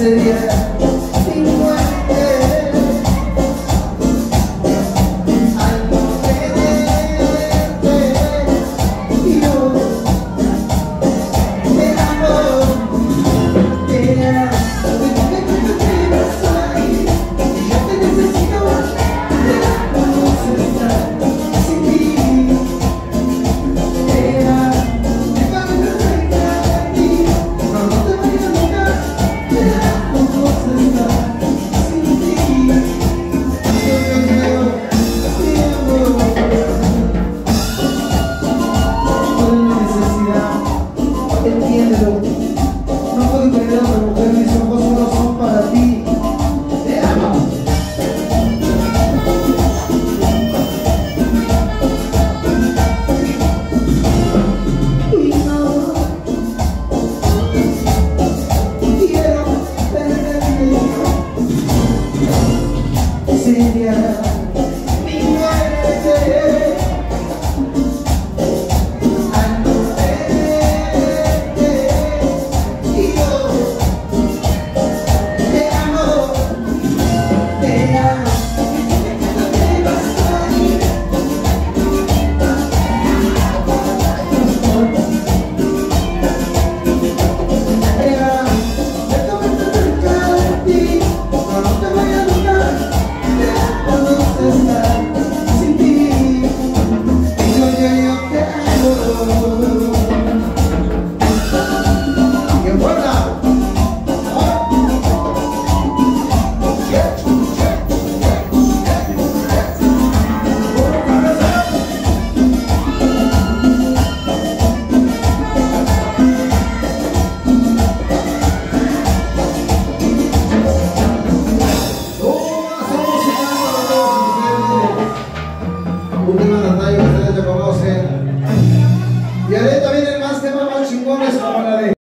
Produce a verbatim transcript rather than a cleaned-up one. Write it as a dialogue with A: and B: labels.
A: sería mi muerte al no tenerte. Y yo te amo, te amo. Entiéndelo, no puedo creer a otra mujer, mis ojos solo son para ti. Te amo. Y no quiero perderte. Sería mi muerte. Última batalla que ustedes ya conocen. Y ahorita vienen más temas más chingones como la de